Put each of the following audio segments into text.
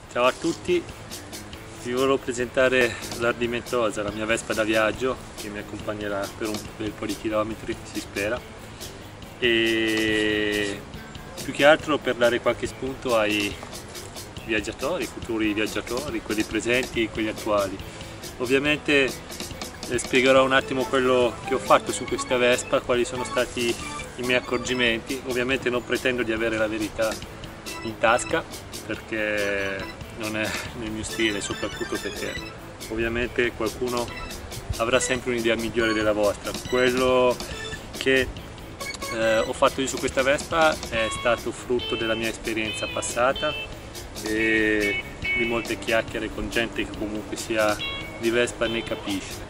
Ciao a tutti, vi volevo presentare l'Ardimentosa, la mia Vespa da viaggio che mi accompagnerà per un bel po' di chilometri, si spera, e più che altro per dare qualche spunto ai viaggiatori, futuri viaggiatori, quelli presenti e quelli attuali. Ovviamente spiegherò un attimo quello che ho fatto su questa Vespa, quali sono stati i miei accorgimenti. Ovviamente non pretendo di avere la verità in tasca, perché non è nel mio stile, soprattutto perché ovviamente qualcuno avrà sempre un'idea migliore della vostra. Quello che ho fatto io su questa Vespa è stato frutto della mia esperienza passata e di molte chiacchiere con gente che comunque sia di Vespa ne capisce.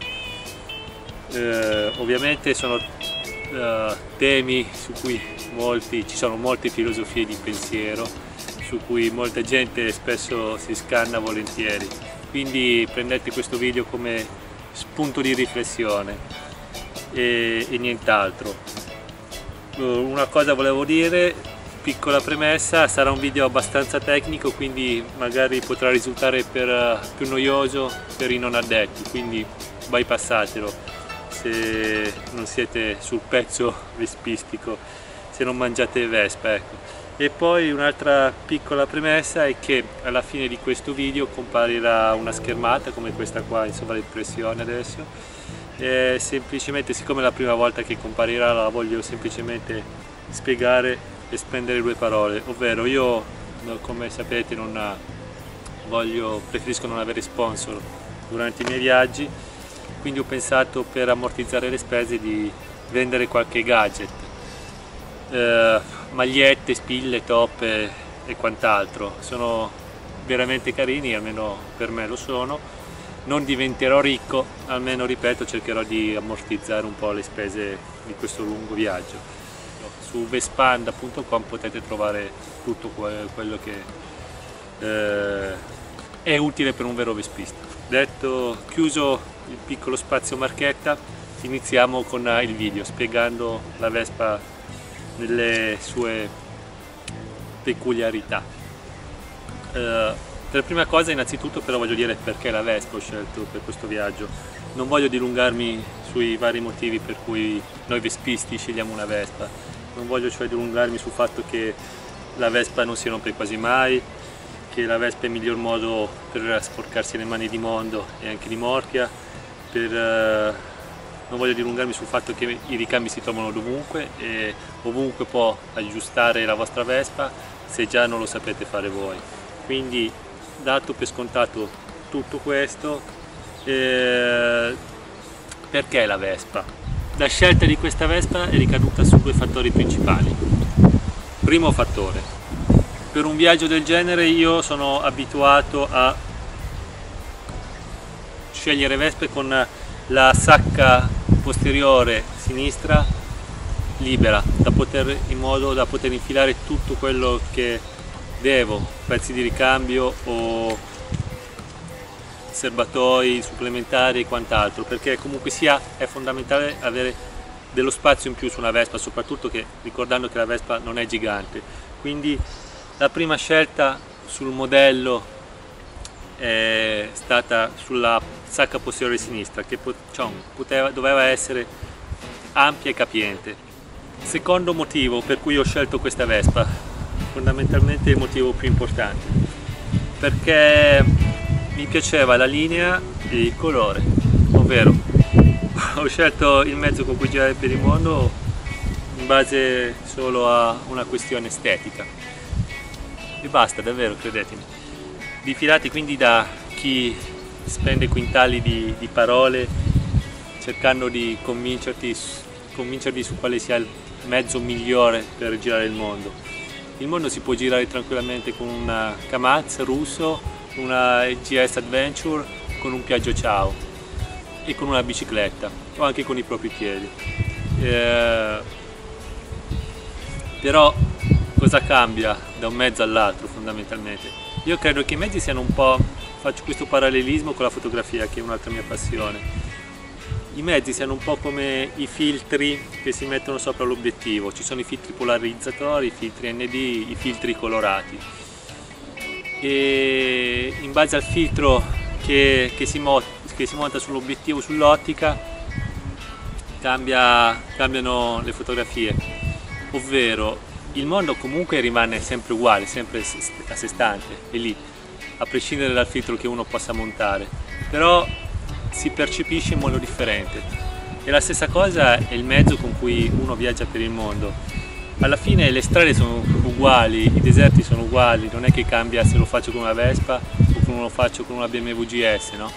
Ovviamente sono temi su cui ci sono molte filosofie di pensiero, su cui molta gente spesso si scanna volentieri, quindi prendete questo video come spunto di riflessione e nient'altro. Una cosa volevo dire, piccola premessa: sarà un video abbastanza tecnico, quindi magari potrà risultare più noioso per i non addetti, quindi bypassatelo se non siete sul pezzo vespistico, se non mangiate Vespa, ecco. E poi un'altra piccola premessa è che alla fine di questo video comparirà una schermata come questa qua in sovraimpressione adesso, e semplicemente, siccome è la prima volta che comparirà, la voglio semplicemente spiegare e spendere due parole, ovvero io, come sapete, preferisco non avere sponsor durante i miei viaggi, quindi ho pensato, per ammortizzare le spese, di vendere qualche gadget, magliette, spille, top e quant'altro. Sono veramente carini, almeno per me lo sono. Non diventerò ricco, almeno, ripeto, cercherò di ammortizzare un po' le spese di questo lungo viaggio. Su vespanda.com potete trovare tutto quello che è utile per un vero vespista. Chiuso il piccolo spazio marchetta, iniziamo con il video spiegando la Vespa nelle sue peculiarità. Per prima cosa, innanzitutto, però, voglio dire perché la Vespa ho scelto per questo viaggio. Non voglio dilungarmi sui vari motivi per cui noi vespisti scegliamo una Vespa. Non voglio cioè dilungarmi sul fatto che la Vespa non si rompe quasi mai, che la Vespa è il miglior modo per sporcarsi le mani di mondo e anche di morchia, non voglio dilungarmi sul fatto che i ricambi si trovano dovunque e ovunque può aggiustare la vostra Vespa, se già non lo sapete fare voi. Quindi, dato per scontato tutto questo, perché la Vespa? La scelta di questa Vespa è ricaduta su due fattori principali. Primo fattore: per un viaggio del genere io sono abituato a scegliere Vespe con la sacca posteriore sinistra libera, in modo da poter infilare tutto quello che devo, pezzi di ricambio o serbatoi supplementari e quant'altro, perché comunque sia è fondamentale avere dello spazio in più su una Vespa, soprattutto ricordando che la Vespa non è gigante. Quindi la prima scelta sul modello è stata sulla sacca posteriore sinistra, che doveva essere ampia e capiente. Secondo motivo per cui ho scelto questa Vespa, fondamentalmente il motivo più importante, perché mi piaceva la linea e il colore, ovvero ho scelto il mezzo con cui girare per il mondo in base solo a una questione estetica e basta, davvero, credetemi. Diffidate quindi da chi spende quintali di parole cercando di convincervi su quale sia il mezzo migliore per girare il mondo. Il mondo si può girare tranquillamente con una Kamaz russo, una GS Adventure, con un Piaggio Ciao e con una bicicletta o anche con i propri piedi. Però cosa cambia da un mezzo all'altro fondamentalmente? Io credo che i mezzi siano un po', faccio questo parallelismo con la fotografia, che è un'altra mia passione, i mezzi siano un po' come i filtri che si mettono sopra l'obiettivo. Ci sono i filtri polarizzatori, i filtri ND, i filtri colorati. e in base al filtro che si monta sull'obiettivo, sull'ottica, cambiano le fotografie, ovvero il mondo comunque rimane sempre uguale, sempre a sé stante, è lì, a prescindere dal filtro che uno possa montare, però si percepisce in modo differente. E la stessa cosa è il mezzo con cui uno viaggia per il mondo. Alla fine le strade sono uguali, i deserti sono uguali, non è che cambia se lo faccio con una Vespa o se lo faccio con una BMW GS, no?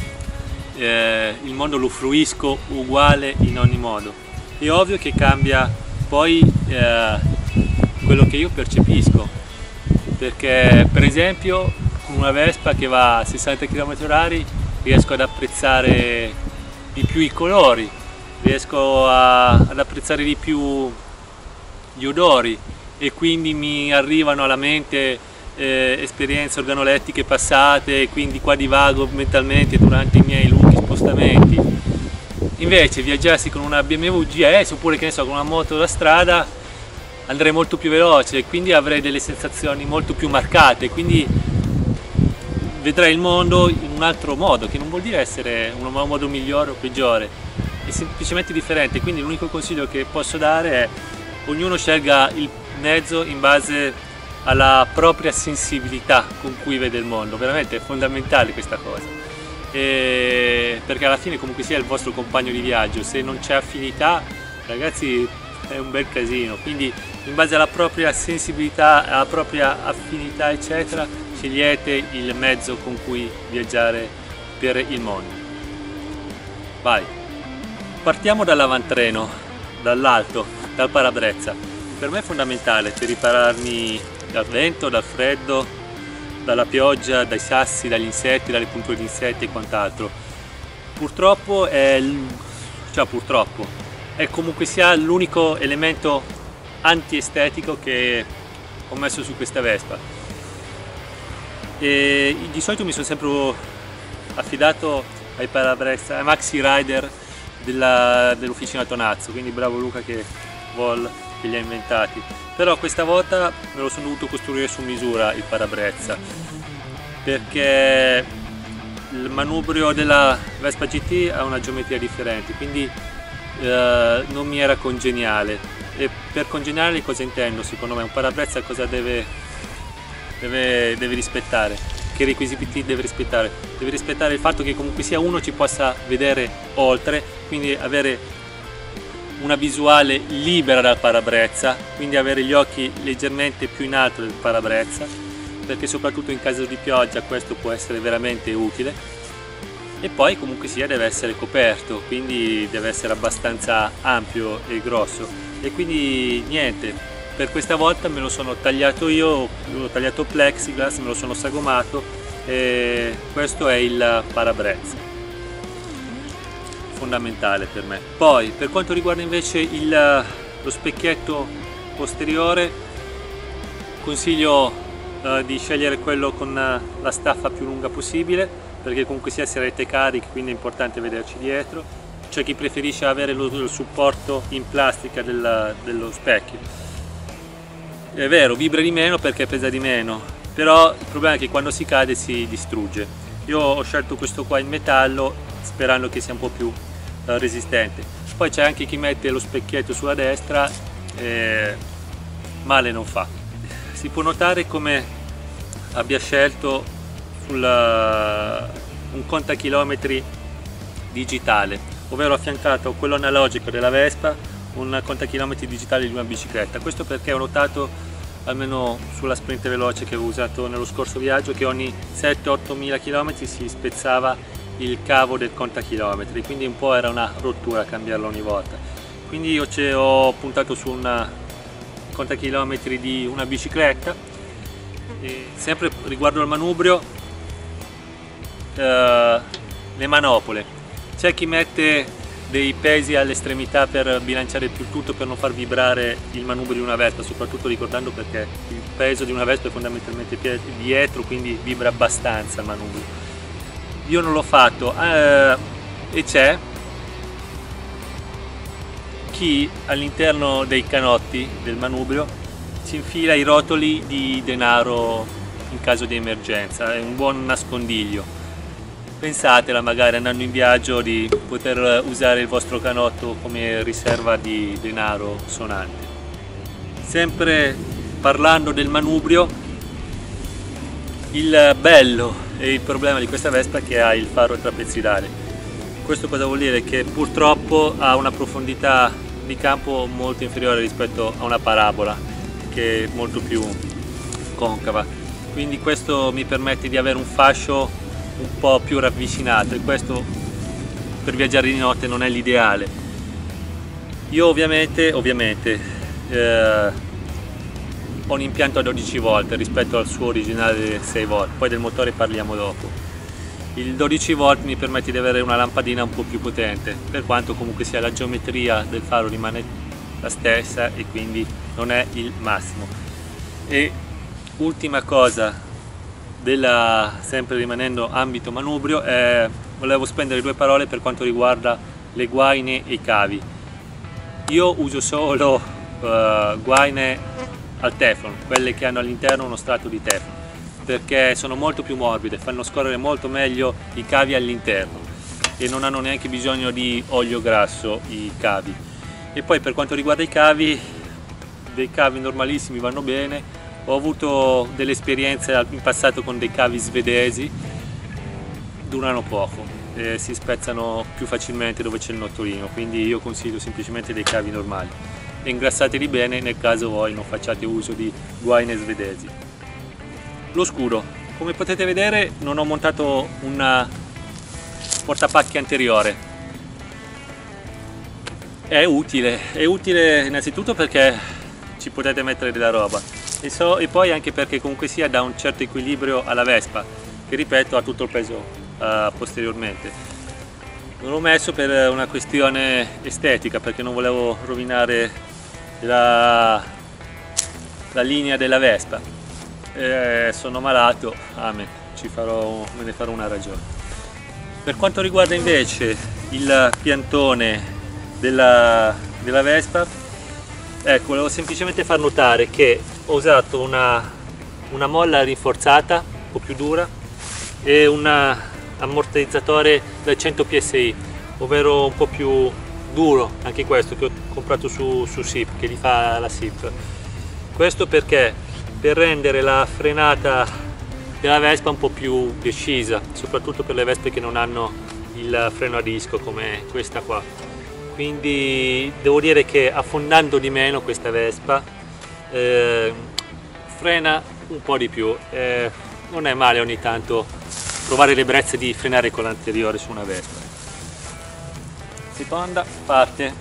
Il mondo lo fruisco uguale in ogni modo. È ovvio che cambia poi quello che io percepisco, perché per esempio con una Vespa che va a 60 km/h riesco ad apprezzare di più i colori, riesco ad apprezzare di più gli odori e quindi mi arrivano alla mente esperienze organolettiche passate, e quindi qua divago mentalmente durante i miei lunghi spostamenti. Invece viaggiassi con una BMW GS oppure che ne so con una moto da strada andrei molto più veloce e quindi avrei delle sensazioni molto più marcate, quindi vedrai il mondo in un altro modo, che non vuol dire essere un modo migliore o peggiore, è semplicemente differente. Quindi l'unico consiglio che posso dare è: ognuno scelga il mezzo in base alla propria sensibilità con cui vede il mondo. Veramente è fondamentale questa cosa, perché alla fine comunque sia il vostro compagno di viaggio, se non c'è affinità, ragazzi, è un bel casino. Quindi in base alla propria sensibilità, alla propria affinità eccetera, scegliete il mezzo con cui viaggiare per il mondo. Vai! Partiamo dall'avantreno, dall'alto, dal parabrezza. Per me è fondamentale per ripararmi dal vento, dal freddo, dalla pioggia, dai sassi, dagli insetti, dalle punture di insetti e quant'altro. Purtroppo è comunque sia l'unico elemento antiestetico che ho messo su questa Vespa. E di solito mi sono sempre affidato ai parabrezza, ai Maxi Rider dell'officina Tonazzo, quindi bravo Luca che li ha inventati. Però questa volta me lo sono dovuto costruire su misura il parabrezza, perché il manubrio della Vespa GT ha una geometria differente, quindi non mi era congeniale. E per congeniale cosa intendo? Secondo me un parabrezza cosa deve rispettare? Che requisiti deve rispettare? Deve rispettare il fatto che comunque sia uno ci possa vedere oltre, quindi avere una visuale libera dal parabrezza, quindi avere gli occhi leggermente più in alto del parabrezza, perché soprattutto in caso di pioggia questo può essere veramente utile. E poi comunque sia deve essere coperto, quindi deve essere abbastanza ampio e grosso. E quindi niente, per questa volta me lo sono tagliato io, l'ho tagliato plexiglass, me lo sono sagomato e questo è il parabrezza. Fondamentale per me. Poi per quanto riguarda invece lo specchietto posteriore, consiglio di scegliere quello con la staffa più lunga possibile, perché comunque sia sarete carichi, quindi è importante vederci dietro. C'è chi preferisce avere lo supporto in plastica dello specchio. È vero, vibra di meno perché pesa di meno, però il problema è che quando si cade si distrugge. Io ho scelto questo qua in metallo sperando che sia un po' più resistente. Poi c'è anche chi mette lo specchietto sulla destra e male non fa. Si può notare come abbia scelto un contachilometri digitale, ovvero affiancato a quello analogico della Vespa un contachilometri digitale di una bicicletta. Questo perché ho notato, almeno sulla sprint veloce che ho usato nello scorso viaggio, che ogni 7-8 mila km si spezzava il cavo del contachilometri, quindi un po' era una rottura cambiarlo ogni volta. Quindi io ho puntato su un contachilometri di una bicicletta. E sempre riguardo al manubrio, le manopole, c'è chi mette dei pesi all'estremità per bilanciare più tutto, per non far vibrare il manubrio di una Vespa, soprattutto ricordando perché il peso di una Vespa è fondamentalmente dietro, quindi vibra abbastanza il manubrio. Io non l'ho fatto e c'è chi all'interno dei canotti del manubrio si infila i rotoli di denaro in caso di emergenza, è un buon nascondiglio. Pensatela magari andando in viaggio di poter usare il vostro canotto come riserva di denaro sonante. Sempre parlando del manubrio, il bello e il problema di questa Vespa è che ha il faro trapezoidale. Questo cosa vuol dire? Che purtroppo ha una profondità di campo molto inferiore rispetto a una parabola, che è molto più concava, quindi questo mi permette di avere un fascio un po' più ravvicinato, e questo per viaggiare di notte non è l'ideale. Io ovviamente ho un impianto a 12 volt rispetto al suo originale 6 volt, poi del motore parliamo dopo. Il 12 volt mi permette di avere una lampadina un po' più potente, per quanto comunque sia la geometria del faro rimane la stessa e quindi non è il massimo. E ultima cosa, sempre rimanendo ambito manubrio, volevo spendere 2 parole per quanto riguarda le guaine e i cavi. Io uso solo guaine al teflon, quelle che hanno all'interno uno strato di teflon, perché sono molto più morbide, fanno scorrere molto meglio i cavi all'interno e non hanno neanche bisogno di olio grasso i cavi. E poi per quanto riguarda i cavi, dei cavi normalissimi vanno bene. Ho avuto delle esperienze in passato con dei cavi svedesi, durano poco, si spezzano più facilmente dove c'è il notolino, quindi io consiglio semplicemente dei cavi normali e ingrassateli bene nel caso voi non facciate uso di guaine svedesi. Lo scudo, come potete vedere non ho montato un portapacchi anteriore. È utile innanzitutto perché ci potete mettere della roba e poi anche perché comunque sia dà un certo equilibrio alla Vespa, che ripeto ha tutto il peso posteriormente. Non l'ho messo per una questione estetica, perché non volevo rovinare la linea della Vespa. Sono malato, me ne farò una ragione. Per quanto riguarda invece il piantone della Vespa, ecco, volevo semplicemente far notare che ho usato una molla rinforzata, un po' più dura, e un ammortizzatore da 100 psi, ovvero un po' più duro, anche questo che ho comprato su SIP, che gli fa la SIP. Questo perché? Per rendere la frenata della Vespa un po' più decisa, soprattutto per le Vespe che non hanno il freno a disco come questa qua. Quindi devo dire che affondando di meno questa Vespa frena un po' di più. Non è male ogni tanto provare l'ebbrezza di frenare con l'anteriore su una Vespa. Seconda parte,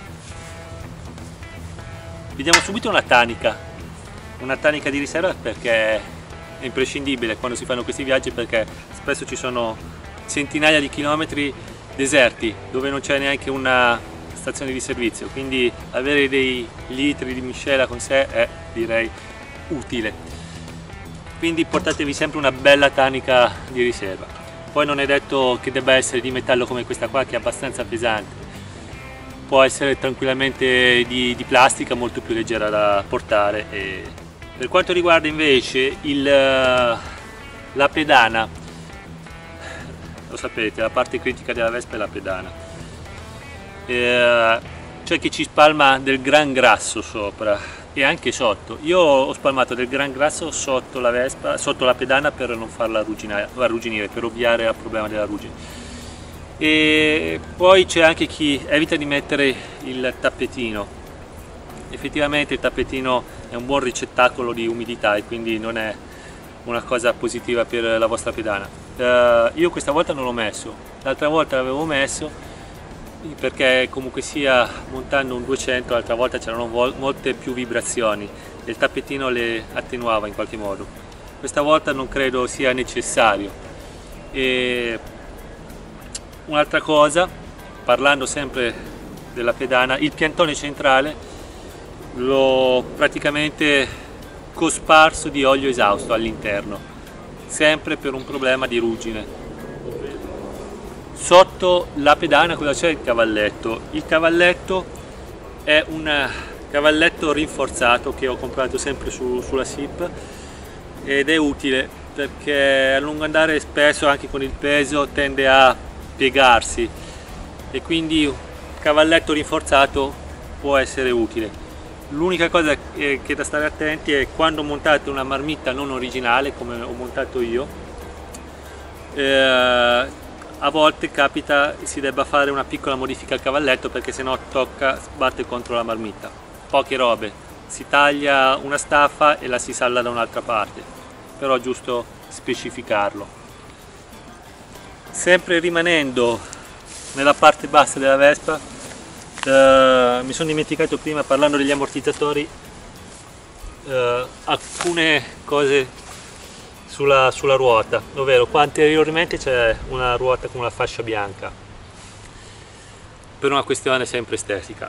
vediamo subito una tanica di riserva, perché è imprescindibile quando si fanno questi viaggi, perché spesso ci sono centinaia di chilometri deserti dove non c'è neanche una stazione di servizio, quindi avere dei litri di miscela con sé è, direi, utile. Quindi portatevi sempre una bella tanica di riserva. Poi non è detto che debba essere di metallo come questa qua, che è abbastanza pesante, può essere tranquillamente di plastica, molto più leggera da portare. E per quanto riguarda invece la pedana, lo sapete, la parte critica della Vespa è la pedana. C'è chi ci spalma del gran grasso sopra e anche sotto. Io ho spalmato del gran grasso sotto la Vespa, sotto la pedana, per non farla arrugginire, per ovviare al problema della ruggine. E poi c'è anche chi evita di mettere il tappetino. Effettivamente il tappetino è un buon ricettacolo di umidità e quindi non è una cosa positiva per la vostra pedana. Io questa volta non l'ho messo, l'altra volta l'avevo messo, perché comunque sia, montando un 200 l'altra volta c'erano molte più vibrazioni e il tappetino le attenuava in qualche modo. Questa volta non credo sia necessario. E un'altra cosa, parlando sempre della pedana, il piantone centrale l'ho praticamente cosparso di olio esausto all'interno, sempre per un problema di ruggine. Sotto la pedana cosa c'è? Il cavalletto. Il cavalletto è un cavalletto rinforzato che ho comprato sempre sulla SIP, ed è utile perché a lungo andare spesso anche con il peso tende a piegarsi e quindi un cavalletto rinforzato può essere utile. L'unica cosa che è da stare attenti è quando montate una marmitta non originale come ho montato io, a volte capita si debba fare una piccola modifica al cavalletto perché sennò tocca, sbatte contro la marmitta. Poche robe, si taglia una staffa e la si salla da un'altra parte, però è giusto specificarlo. Sempre rimanendo nella parte bassa della Vespa, mi sono dimenticato prima, parlando degli ammortizzatori, alcune cose sulla ruota, ovvero qua anteriormente c'è una ruota con una fascia bianca per una questione sempre estetica.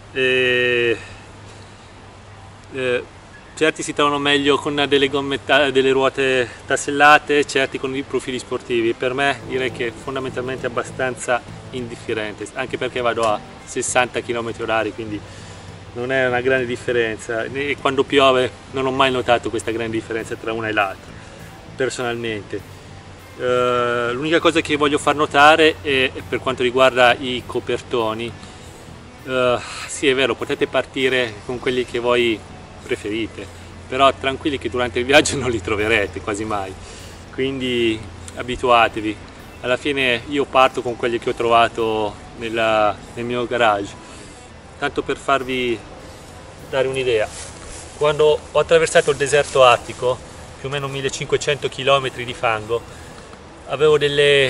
Certi si trovano meglio con delle ruote tassellate, certi con i profili sportivi. Per me direi che fondamentalmente è abbastanza indifferente, anche perché vado a 60 km/h, quindi non è una grande differenza, e quando piove non ho mai notato questa grande differenza tra una e l'altra, personalmente. L'unica cosa che voglio far notare è per quanto riguarda i copertoni. Sì, è vero, potete partire con quelli che voi preferite, però tranquilli che durante il viaggio non li troverete quasi mai, quindi abituatevi. Alla fine io parto con quelli che ho trovato nel mio garage, tanto per farvi dare un'idea. Quando ho attraversato il deserto artico, più o meno 1500 km di fango, avevo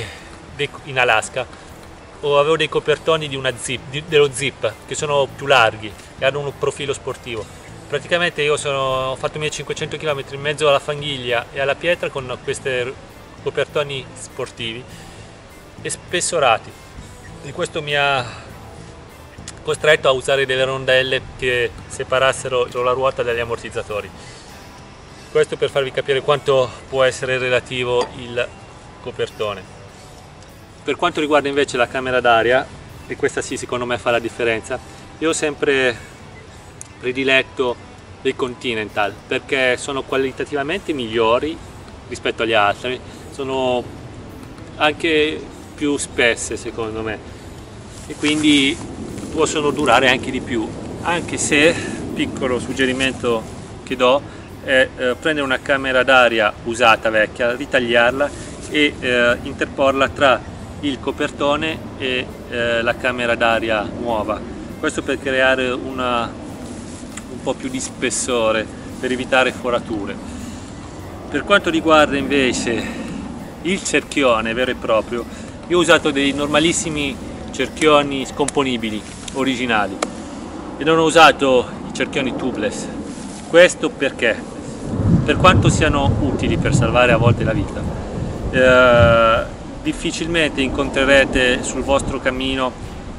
in Alaska, avevo dei copertoni dello Zip che sono più larghi e hanno un profilo sportivo. Praticamente io ho fatto 1500 km in mezzo alla fanghiglia e alla pietra con questi copertoni sportivi e spessorati, e questo mi ha costretto a usare delle rondelle che separassero la ruota dagli ammortizzatori. Questo per farvi capire quanto può essere relativo il copertone. Per quanto riguarda invece la camera d'aria, e questa sì secondo me fa la differenza, io ho sempre prediletto dei Continental perché sono qualitativamente migliori rispetto agli altri, sono anche più spesse secondo me e quindi possono durare anche di più, anche se, piccolo suggerimento che do, è prendere una camera d'aria usata, vecchia, ritagliarla e interporla tra il copertone e la camera d'aria nuova, questo per creare un po' più di spessore, per evitare forature. Per quanto riguarda invece il cerchione vero e proprio, io ho usato dei normalissimi cerchioni scomponibili originali e non ho usato i cerchioni tubeless. Questo perché, per quanto siano utili per salvare a volte la vita, difficilmente incontrerete sul vostro cammino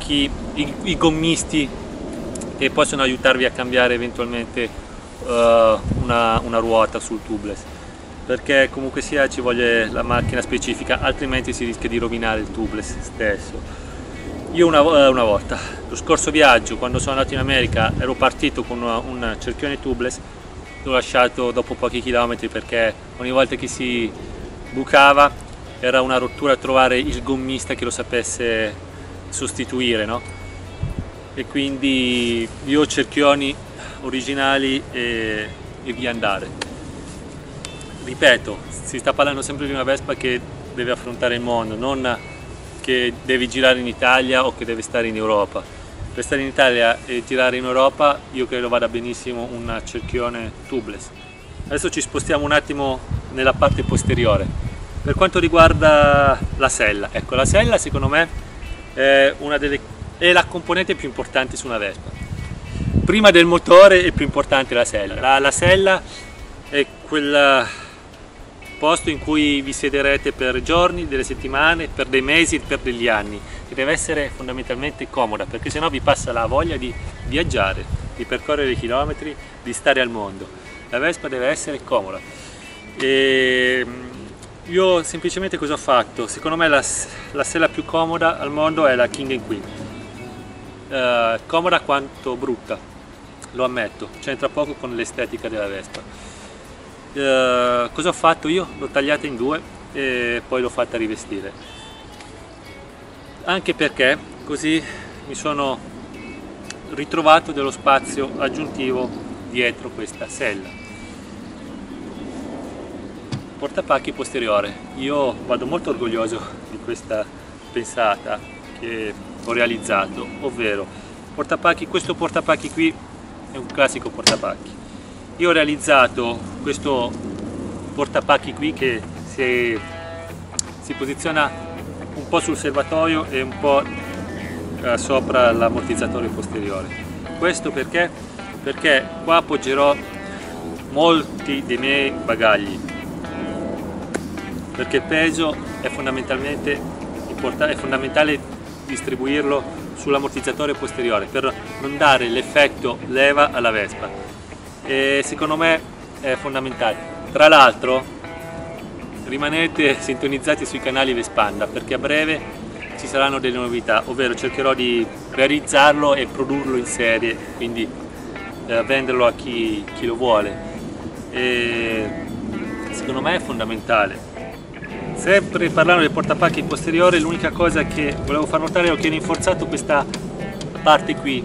i gommisti che possono aiutarvi a cambiare eventualmente una ruota sul tubeless, perché comunque sia ci vuole la macchina specifica, altrimenti si rischia di rovinare il tubeless stesso. Io una volta, lo scorso viaggio, quando sono andato in America, ero partito con un cerchione tubeless, l'ho lasciato dopo pochi chilometri perché ogni volta che si bucava era una rottura trovare il gommista che lo sapesse sostituire, no? E quindi io ho cerchioni originali e via andare. Ripeto, si sta parlando sempre di una Vespa che deve affrontare il mondo, non che deve girare in Italia o che deve stare in Europa. Per stare in Italia e girare in Europa io credo vada benissimo un cerchione tubeless. Adesso ci spostiamo un attimo nella parte posteriore. Per quanto riguarda la sella, ecco, la sella secondo me è la componente più importante su una Vespa. Prima del motore è più importante la sella. La sella è quel posto in cui vi siederete per giorni, delle settimane, per dei mesi, per degli anni, e deve essere fondamentalmente comoda, perché sennò vi passa la voglia di viaggiare, di percorrere chilometri, di stare al mondo. La Vespa deve essere comoda. E io semplicemente cosa ho fatto? Secondo me la sella più comoda al mondo è la King & Queen. Comoda quanto brutta, lo ammetto, c'entra poco con l'estetica della Vespa. Cosa ho fatto io? L'ho tagliata in due e poi l'ho fatta rivestire, anche perché così mi sono ritrovato dello spazio aggiuntivo dietro questa sella. Portapacchi posteriore, io vado molto orgoglioso di questa pensata che ho realizzato, ovvero questo portapacchi qui è un classico portapacchi. Io ho realizzato questo portapacchi qui che si posiziona un po' sul serbatoio e un po' sopra l'ammortizzatore posteriore. Questo perché? Perché qua appoggerò molti dei miei bagagli, perché il peso è fondamentale distribuirlo sull'ammortizzatore posteriore per non dare l'effetto leva alla Vespa, e secondo me è fondamentale. Tra l'altro rimanete sintonizzati sui canali Vespanda, perché a breve ci saranno delle novità, ovvero cercherò di realizzarlo e produrlo in serie, quindi venderlo a chi lo vuole, e secondo me è fondamentale. Sempre parlando del portapacchi posteriore, l'unica cosa che volevo far notare è che ho rinforzato questa parte qui.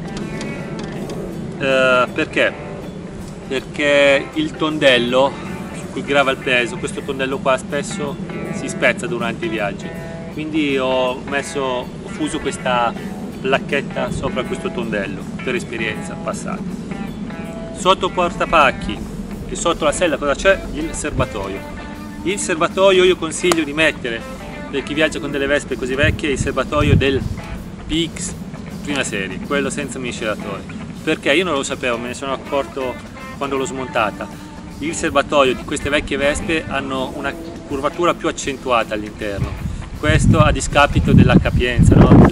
Perché? Perché il tondello su cui grava il peso, questo tondello qua, spesso si spezza durante i viaggi, quindi ho fuso questa placchetta sopra questo tondello per esperienza passata. Sotto il portapacchi e sotto la sella cosa c'è? Il serbatoio. Il serbatoio io consiglio di mettere, per chi viaggia con delle Vespe così vecchie, il serbatoio del PX prima serie, quello senza miscelatore. Perché io non lo sapevo, me ne sono accorto quando l'ho smontata. Il serbatoio di queste vecchie Vespe hanno una curvatura più accentuata all'interno, questo a discapito della capienza, no?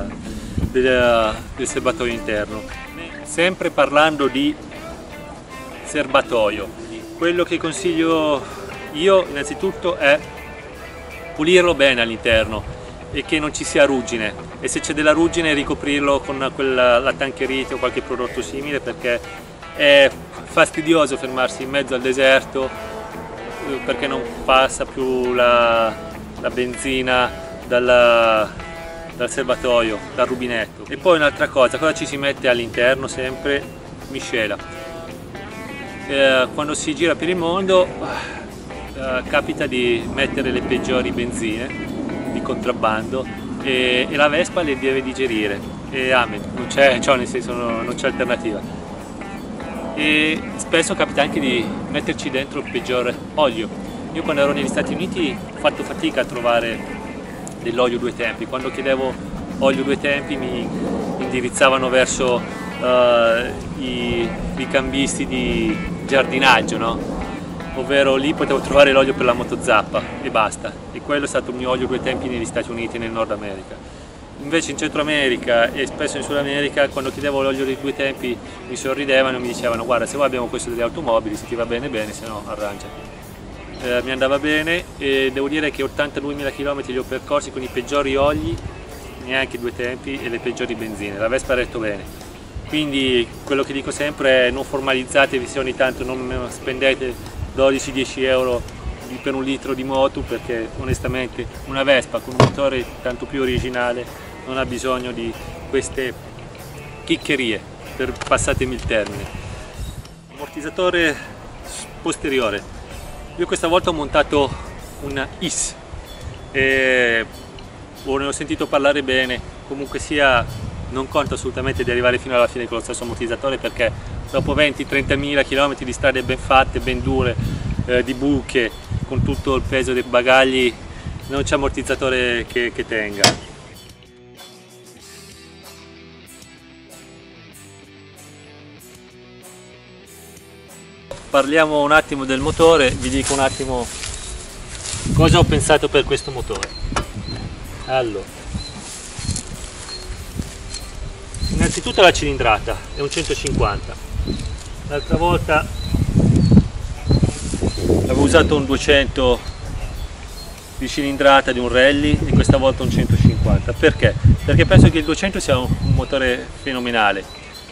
del serbatoio interno. Sempre parlando di serbatoio, quello che consiglio io innanzitutto è pulirlo bene all'interno e che non ci sia ruggine, e se c'è della ruggine ricoprirlo con la tancherite o qualche prodotto simile, perché è fastidioso fermarsi in mezzo al deserto perché non passa più la benzina dal serbatoio, dal rubinetto. E poi un'altra cosa ci si mette all'interno? Sempre miscela. Quando si gira per il mondo capita di mettere le peggiori benzine di contrabbando e la Vespa le deve digerire, e amen, non c'è alternativa. E spesso capita anche di metterci dentro il peggior olio. Io quando ero negli Stati Uniti ho fatto fatica a trovare dell'olio due tempi. Quando chiedevo olio due tempi mi indirizzavano verso i cambisti di giardinaggio, no? Ovvero lì potevo trovare l'olio per la motozappa e basta, e quello è stato il mio olio due tempi negli Stati Uniti e nel Nord America. Invece in Centro America e spesso in Sud America, quando chiedevo l'olio dei due tempi mi sorridevano e mi dicevano: guarda, se vuoi abbiamo questo delle automobili, se ti va bene bene, se no arrangiati. Mi andava bene, e devo dire che 82.000 km li ho percorsi con i peggiori oli, neanche due tempi, e le peggiori benzine. La Vespa ha retto bene. Quindi quello che dico sempre è: non formalizzatevi, se ogni tanto non spendete 12-10 euro per un litro di moto, perché onestamente una Vespa con un motore tanto più originale non ha bisogno di queste chiccherie, passatemi il termine. Ammortizzatore posteriore, io questa volta ho montato un IS e ne ho sentito parlare bene. Comunque sia, non conto assolutamente di arrivare fino alla fine con lo stesso ammortizzatore, perché dopo 20-30.000 km di strade ben fatte, ben dure, di buche, con tutto il peso dei bagagli, non c'è ammortizzatore che tenga. Parliamo un attimo del motore, vi dico un attimo cosa ho pensato per questo motore. Allora, innanzitutto la cilindrata è un 150, l'altra volta avevo usato un 200 di cilindrata di un rally e questa volta un 150. Perché? Perché penso che il 200 sia un motore fenomenale.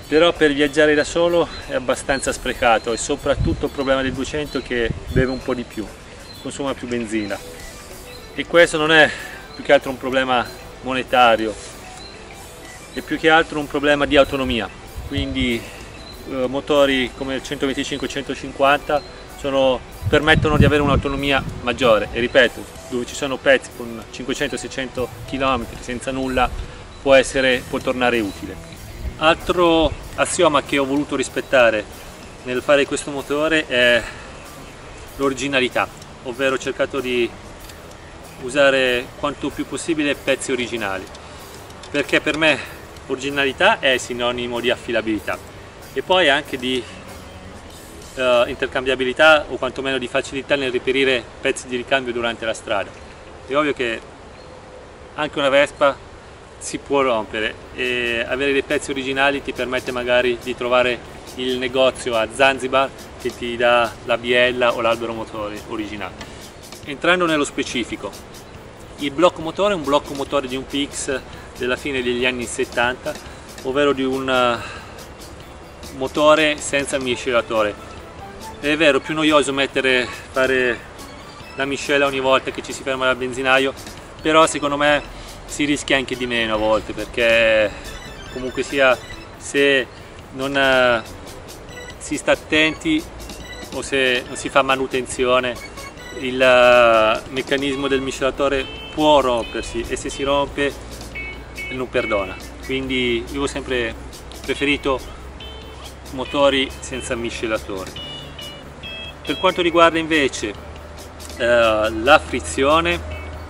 però per viaggiare da solo è abbastanza sprecato, e soprattutto il problema del 200 che beve un po' di più, consuma più benzina, e questo non è più che altro un problema monetario, è più che altro un problema di autonomia. Quindi motori come il 125-150 permettono di avere un'autonomia maggiore, e ripeto, dove ci sono pezzi con 500-600 km senza nulla può tornare utile. Altro assioma che ho voluto rispettare nel fare questo motore è l'originalità, ovvero ho cercato di usare quanto più possibile pezzi originali, perché per me originalità è sinonimo di affidabilità e poi anche di intercambiabilità, o quantomeno di facilità nel reperire pezzi di ricambio durante la strada. È ovvio che anche una Vespa si può rompere, e avere dei pezzi originali ti permette magari di trovare il negozio a Zanzibar che ti dà la biella o l'albero motore originale. Entrando nello specifico, il blocco motore è un blocco motore di un PX della fine degli anni 70, ovvero di un motore senza miscelatore. È vero, più noioso fare la miscela ogni volta che ci si ferma dal benzinaio, però secondo me si rischia anche di meno a volte, perché comunque sia, se non si sta attenti o se non si fa manutenzione, il meccanismo del miscelatore può rompersi, e se si rompe non perdona. Quindi io ho sempre preferito motori senza miscelatore. Per quanto riguarda invece la frizione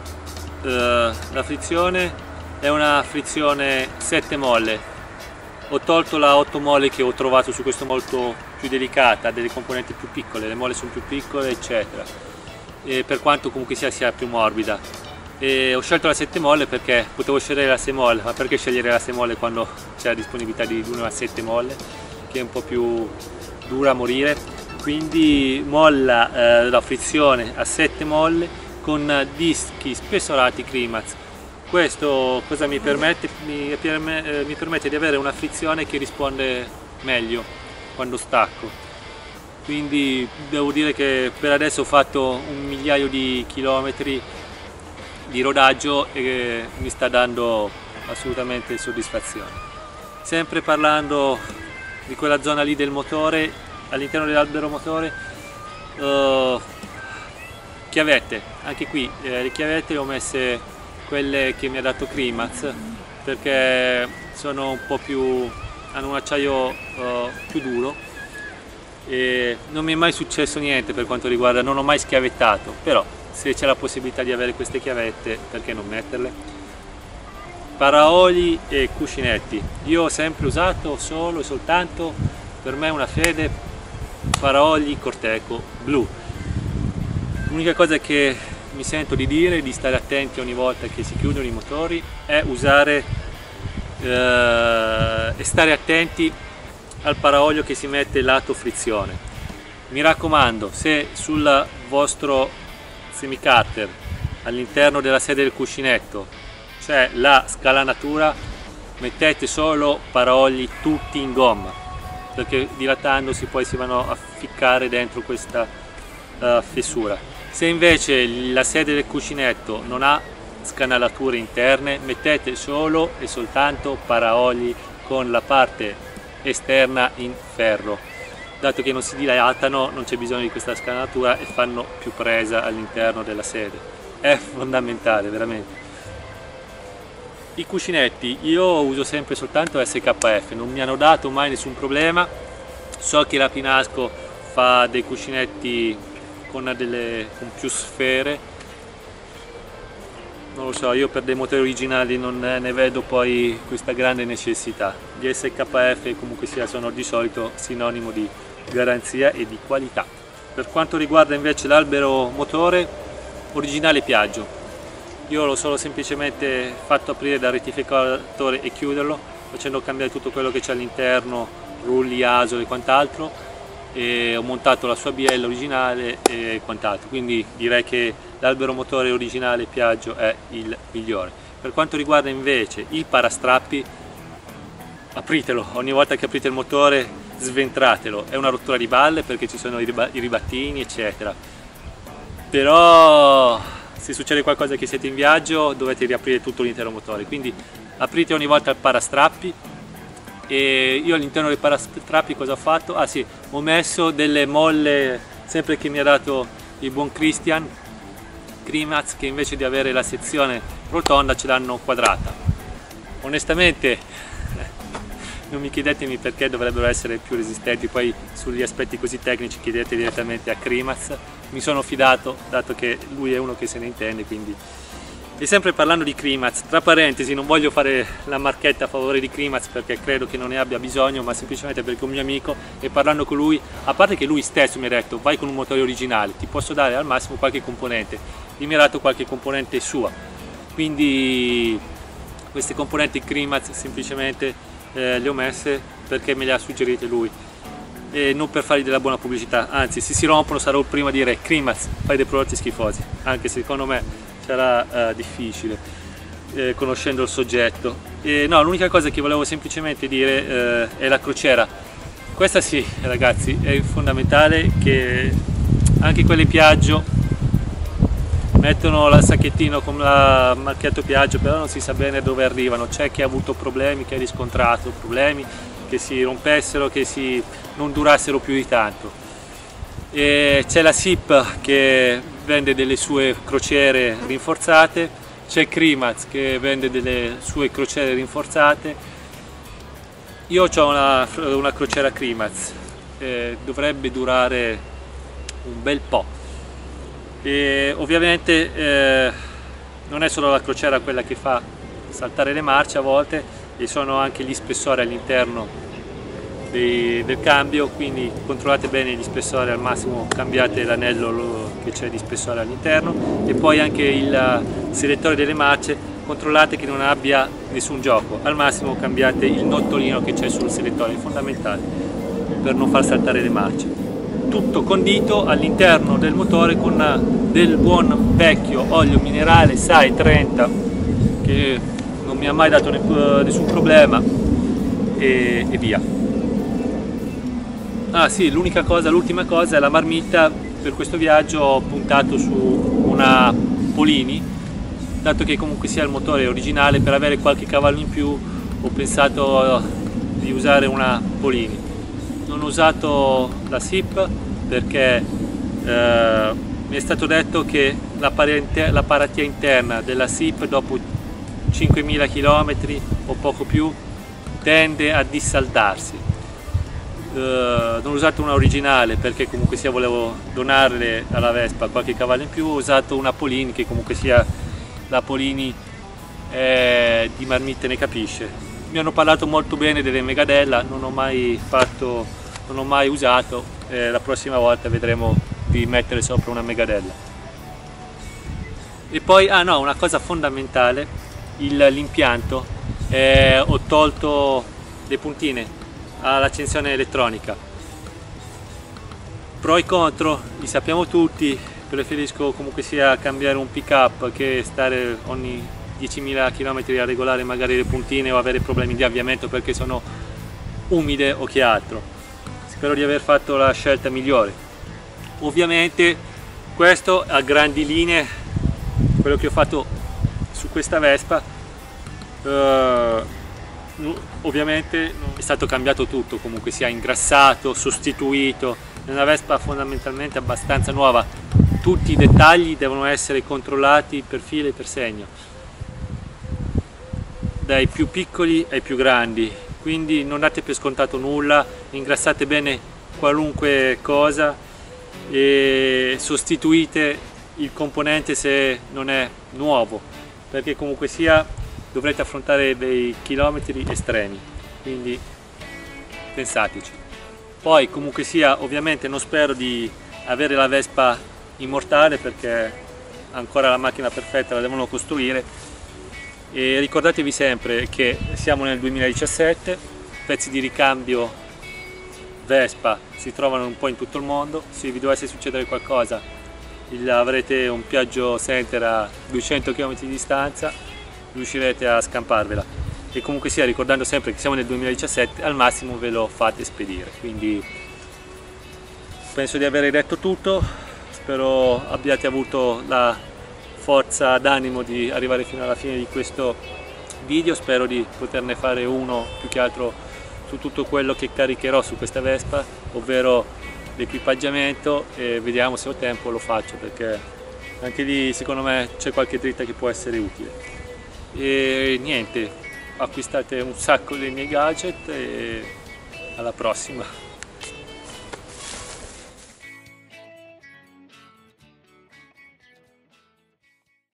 è una frizione 7 molle. Ho tolto la 8 molle che ho trovato su questo molto più delicata, ha delle componenti più piccole, le molle sono più piccole eccetera, e per quanto comunque sia più morbida. E ho scelto la 7 molle perché potevo scegliere la 6 molle, ma perché scegliere la 6 molle quando c'è la disponibilità di una 7 molle che è un po' più dura a morire? Quindi molla la frizione a 7 molle con dischi spessorati Crimax. Questo cosa mi permette? Mi permette di avere una frizione che risponde meglio quando stacco. Quindi devo dire che per adesso ho fatto 1 migliaio di chilometri di rodaggio e mi sta dando assolutamente soddisfazione. Sempre parlando di quella zona lì del motore, all'interno dell'albero motore, chiavette, anche qui le chiavette le ho messe quelle che mi ha dato Crimax, perché sono un po' hanno un acciaio più duro, e non mi è mai successo niente per quanto riguarda, non ho mai schiavettato, però se c'è la possibilità di avere queste chiavette, perché non metterle? Paraoli e cuscinetti, io ho sempre usato solo e soltanto, per me una fede, Paraoli Corteco blu. L'unica cosa che mi sento di dire, di stare attenti ogni volta che si chiudono i motori, è usare e stare attenti al paraolio che si mette lato frizione. Mi raccomando, se sul vostro semicarter all'interno della sede del cuscinetto c'è la scalanatura, mettete solo paraoli tutti in gomma, perché dilatandosi poi si vanno a ficcare dentro questa fessura. Se invece la sede del cuscinetto non ha scanalature interne, mettete solo e soltanto paraoli con la parte esterna in ferro, dato che non si dilatano, non c'è bisogno di questa scanalatura e fanno più presa all'interno della sede. È fondamentale, veramente. I cuscinetti io uso sempre soltanto SKF, non mi hanno dato mai nessun problema. So che la Pinasco fa dei cuscinetti con più sfere, non lo so, io per dei motori originali non ne vedo poi questa grande necessità. Gli SKF comunque sono di solito sinonimo di garanzia e di qualità. Per quanto riguarda invece l'albero motore, originale Piaggio, io l'ho solo semplicemente fatto aprire dal rettificatore e chiuderlo, facendo cambiare tutto quello che c'è all'interno, rulli, asole e quant'altro, e ho montato la sua biella originale e quant'altro, quindi direi che l'albero motore originale Piaggio è il migliore. Per quanto riguarda invece i parastrappi, apritelo, ogni volta che aprite il motore sventratelo, è una rottura di balle perché ci sono i ribattini eccetera, però se succede qualcosa che siete in viaggio dovete riaprire tutto l'intero motore, quindi aprite ogni volta il parastrappi. E io all'interno dei parastrappi cosa ho fatto? Ah sì, ho messo delle molle, sempre che mi ha dato il buon Christian Krimaz, che invece di avere la sezione rotonda ce l'hanno quadrata. Onestamente non mi chiedetemi perché dovrebbero essere più resistenti, poi sugli aspetti così tecnici chiedete direttamente a Krimaz, mi sono fidato dato che lui è uno che se ne intende, quindi. E sempre parlando di Krimaz, tra parentesi, non voglio fare la marchetta a favore di Krimaz perché credo che non ne abbia bisogno, ma semplicemente perché è un mio amico e parlando con lui, a parte che lui stesso mi ha detto vai con un motore originale, ti posso dare al massimo qualche componente, lui mi ha dato qualche componente sua, quindi queste componenti Krimaz semplicemente le ho messe perché me le ha suggerite lui e non per fargli della buona pubblicità, anzi se si rompono sarò il primo a dire Krimaz fai dei prodotti schifosi, anche se secondo me sarà difficile conoscendo il soggetto. No, l'unica cosa che volevo semplicemente dire è la crociera. Questa sì ragazzi è fondamentale, che anche quelle Piaggio mettono il sacchettino con la marchiato Piaggio, però non si sa bene dove arrivano, c'è chi ha avuto problemi, chi ha riscontrato problemi, che si rompessero, che non durassero più di tanto. C'è la SIP che vende delle sue crociere rinforzate, c'è Krimaz che vende delle sue crociere rinforzate. Io ho una crociera Krimaz, dovrebbe durare un bel po'. E ovviamente non è solo la crociera quella che fa saltare le marce a volte, e sono anche gli spessori all'interno del cambio, quindi controllate bene gli spessori, al massimo cambiate l'anello che c'è di spessore all'interno, e poi anche il selettore delle marce controllate che non abbia nessun gioco, al massimo cambiate il nottolino che c'è sul selettore, è fondamentale per non far saltare le marce. Tutto condito all'interno del motore con del buon vecchio olio minerale SAE 30 che non mi ha mai dato nessun problema, e via. Ah sì, l'ultima cosa è la marmitta. Per questo viaggio ho puntato su una Polini, dato che comunque sia il motore originale, per avere qualche cavallo in più ho pensato di usare una Polini. Non ho usato la SIP perché mi è stato detto che la paratia interna della SIP dopo 5.000 km o poco più tende a dissaldarsi. Non ho usato una originale perché comunque sia volevo donarle alla Vespa qualche cavallo in più, ho usato una Polini, che comunque sia la Polini di marmitte ne capisce. Mi hanno parlato molto bene delle Megadella, non ho mai usato, la prossima volta vedremo di mettere sopra una Megadella. E poi, ah no, una cosa fondamentale, l'impianto, ho tolto le puntine all'accensione elettronica. Pro e contro li sappiamo tutti, preferisco comunque sia cambiare un pick up che stare ogni 10.000 km a regolare magari le puntine o avere problemi di avviamento perché sono umide o che altro. Spero di aver fatto la scelta migliore. Ovviamente questo a grandi linee quello che ho fatto su questa Vespa. Ovviamente è stato cambiato tutto, comunque sia ingrassato, sostituito. È una Vespa fondamentalmente abbastanza nuova, tutti i dettagli devono essere controllati per filo e per segno, dai più piccoli ai più grandi, quindi non date per scontato nulla, ingrassate bene qualunque cosa e sostituite il componente se non è nuovo, perché comunque sia dovrete affrontare dei chilometri estremi, quindi pensateci. Poi comunque sia, ovviamente non spero di avere la Vespa immortale perché ancora la macchina perfetta la devono costruire, e ricordatevi sempre che siamo nel 2017, pezzi di ricambio Vespa si trovano un po' in tutto il mondo, se vi dovesse succedere qualcosa avrete un Piaggio Center a 200 km di distanza, riuscirete a scamparvela. e comunque sia, ricordando sempre che siamo nel 2017, al massimo ve lo fate spedire. Quindi penso di aver detto tutto, spero abbiate avuto la forza d'animo di arrivare fino alla fine di questo video, spero di poterne fare uno più che altro su tutto quello che caricherò su questa Vespa, ovvero l'equipaggiamento, e vediamo se ho tempo lo faccio, perché anche lì secondo me c'è qualche dritta che può essere utile. E niente, acquistate un sacco dei miei gadget e alla prossima.